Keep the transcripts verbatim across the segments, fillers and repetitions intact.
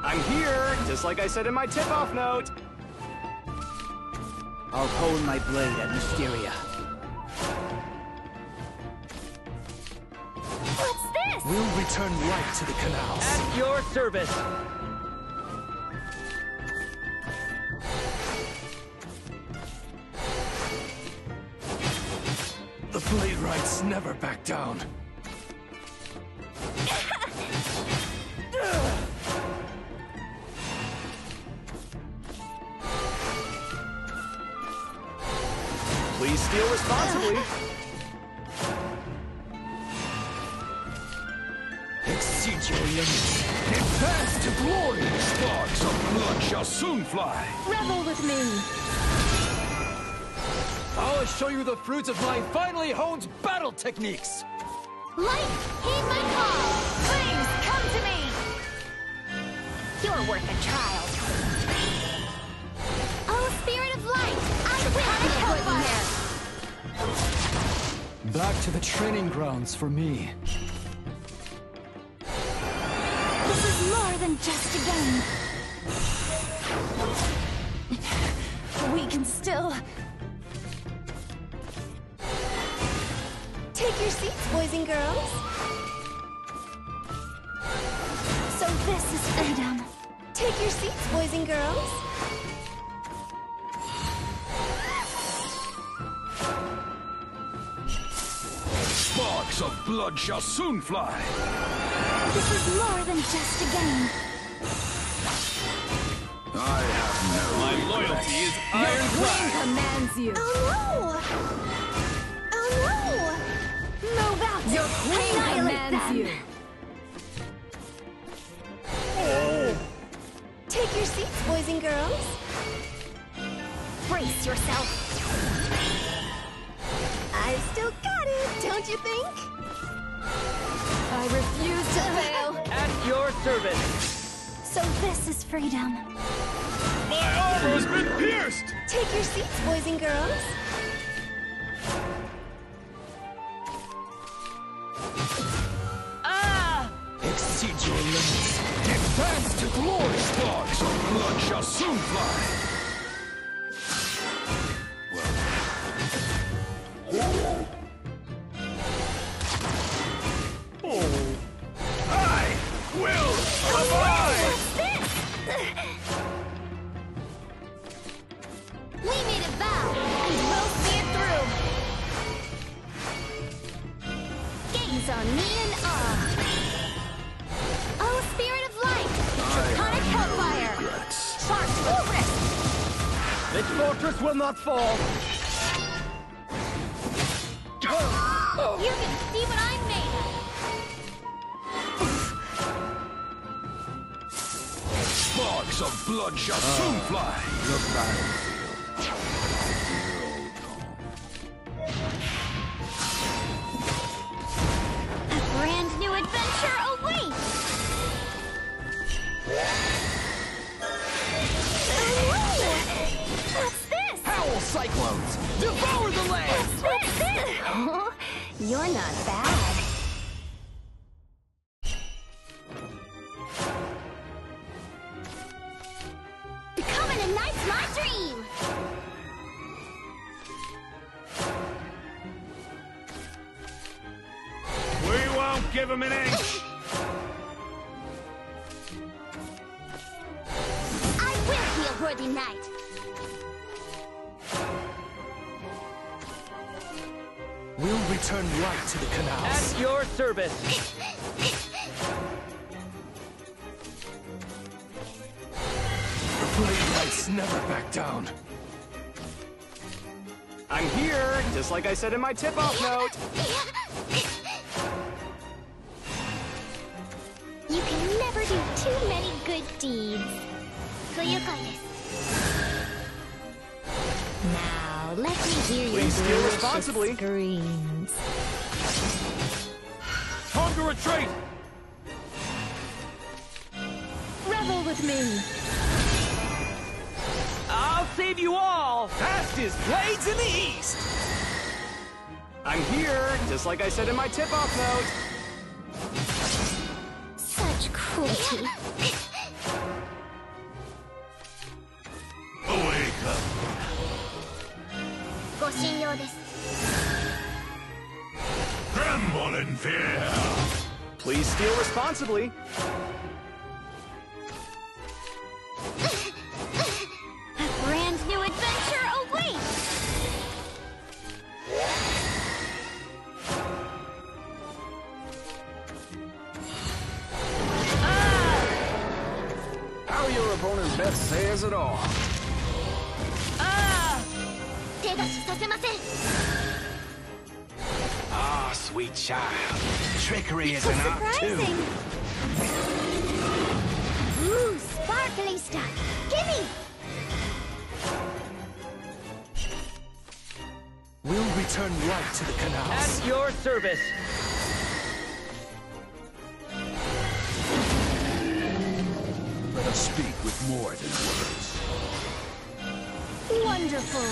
I'm here, just like I said in my tip-off note. I'll hone my blade at Mysteria. What's this? We'll return light to the canals. At your service. The blade rights never back down. Please steal responsibly. Exceed your limits. Advance to glory. Sparks of blood shall soon fly. Revel with me. I'll show you the fruits of my finely honed battle techniques. Light, heed my call. Please come to me. You're worth a trial. Oh, spirit of light, I will be here. Back to the training grounds for me. This is more than just a game. We can still... Take your seats, boys and girls. So this is freedom. Take your seats, boys and girls. Sparks of blood shall soon fly. This is more than just a game. I have no My regrets. loyalty is Queen ironclad. commands you. Oh no! Oh no! Move out! Your queen commands you. Take your seats, boys and girls. Brace yourself. I've still got it, don't you think? I refuse to fail. At your service. So this is freedom. My armor has been pierced! Take your seats, boys and girls. Ah! Exceed your limits. Advance to glory. Sparks of blood shall soon fly. I will survive! We made a vow, and we'll see it through. Gaze on me in awe. Oh, spirit of light, draconic hellfire. Sharks will risk. This fortress will not fall. You can see what I'm made of. Sparks of blood shall soon fly. Look back. A brand new adventure awaits. What's this? Howl cyclones. Devour the land. What's this? Oh, you're not bad. Becoming a knight's my dream. We won't give him an inch! I will be a worthy knight. We'll return light to the canals. At your service. The blade lights never back down. I'm here, just like I said in my tip-off note. You can never do too many good deeds. Now, let me hear your Please steal delicious responsibly. screams. Time to retreat! Revel with me. I'll save you all. Fastest blades in the east! I'm here, just like I said in my tip-off note. Such cruelty. Please steal responsibly. A brand new adventure awaits! How your opponent's bet says it all. Ah, sweet child. Trickery is an art too. Surprising! Ooh, sparkly stuff! Gimme! We'll return right to the canals. At your service. Let us speak with more than words. Wonderful!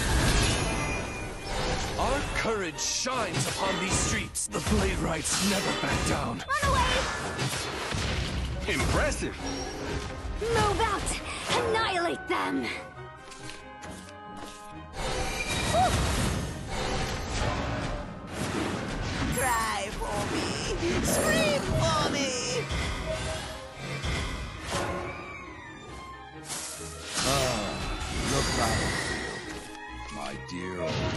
Our courage shines upon these streets. The blade rights never back down. Run away! Impressive. Move out! Annihilate them! Whew. Cry for me! Scream for me! Ah, the battlefield, my dear old.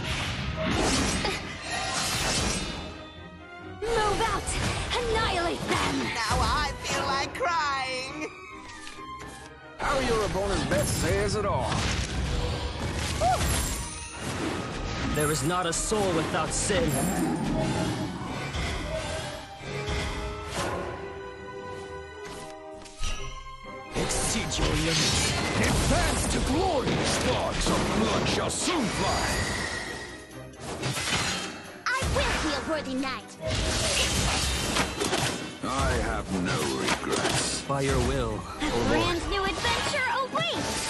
Move out! Annihilate them! Now I feel like crying! How your opponent's bet says it all. There is not a soul without sin. Exceed your limits. Advance to glory! Sparks of blood shall soon fly! I will be a worthy knight! I have no regrets. By your will, A brand new adventure awaits!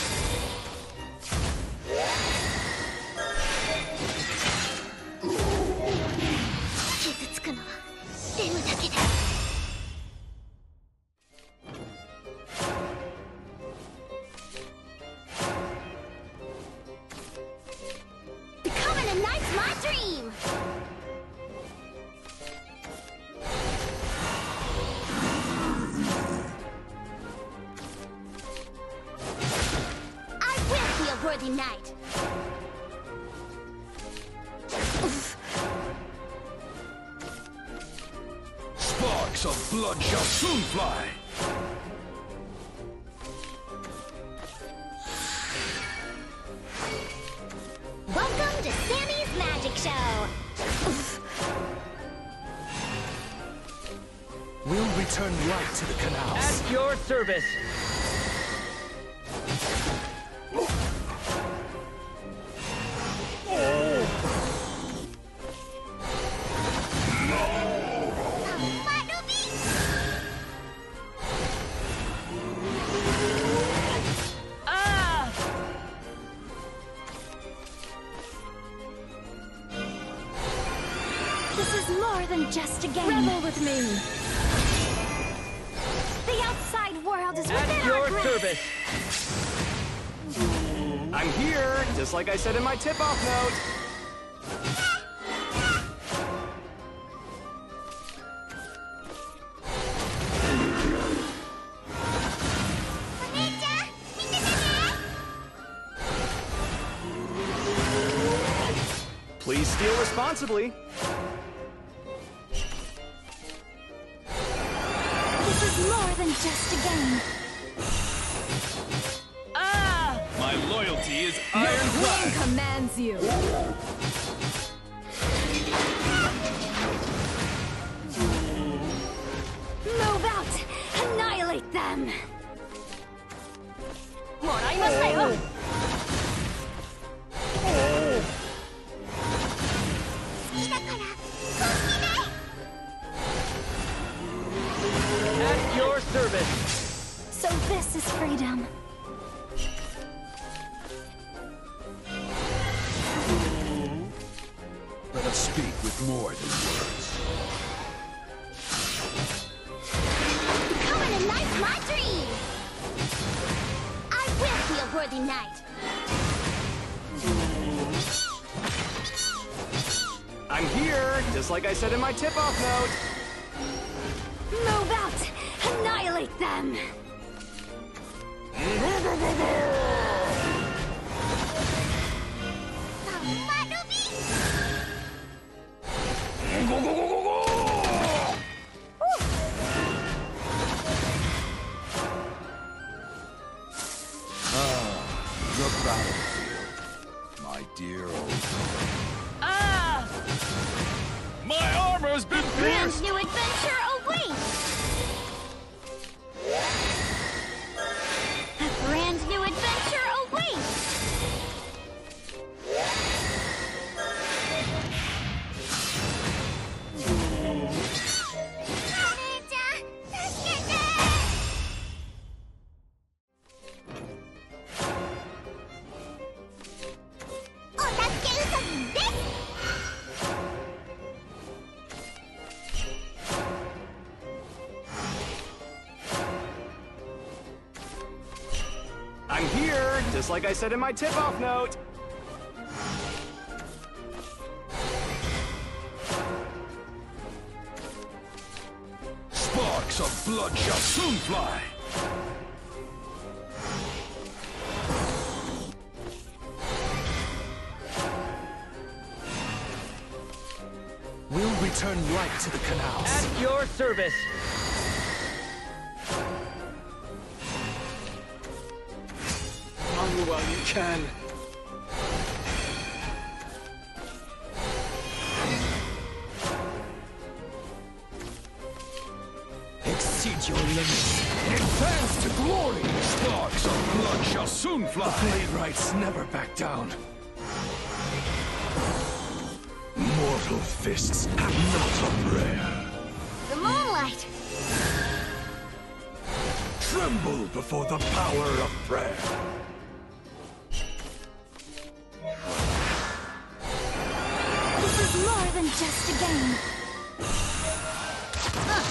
Becoming a knight's my dream! I will be a worthy knight! Sparks of blood shall soon fly! Welcome to Sammy's Magic Show! We'll return right to the canals. at your service. Ah! This is more than just a game. Revel with me. The outside world is within At our your grip. service. I'm here, just like I said in my tip-off note. Please steal responsibly. This is more than just a game. Ah! My loyalty is One ironclad! commands you. Move out! Annihilate them! At your service. So this is freedom. Let us speak with more than words. Becoming a knight's my dream! I will be a worthy knight. I'm here, just like I said in my tip-off note. Annihilate them! The battlefield, my dear old friend. Ah! My armor's been Brand pierced! new adventure awaits! A brand new adventure awaits! I'm here, just like I said in my tip-off note. Sparks of blood shall soon fly. We'll return light to the canals. At your service. Run while you can. Exceed your limits. Advance to glory. Sparks of blood shall soon The fly. blade rights never back down. Mortal fists have not a prayer. The moonlight! Tremble before the power of prayer. This is more than just a game. Ugh.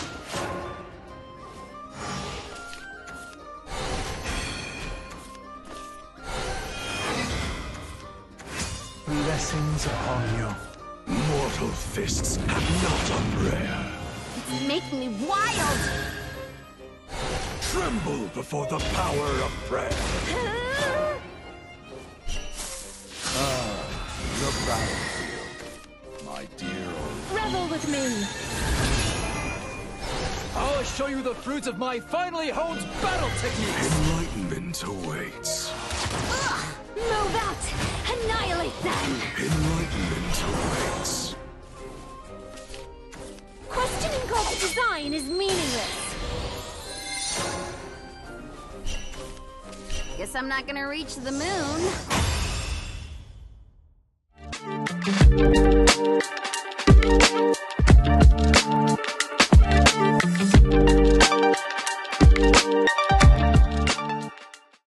Blessings upon you. Mortal fists have not a prayer. It's making me wild! Tremble before the power of prayer. The battlefield, my dear old. Revel with me! I'll show you the fruits of my finely honed battle techniques! Enlightenment awaits. Ugh! Move out! Annihilate them! Enlightenment awaits. Questioning God's design is meaningless. Guess I'm not gonna reach the moon.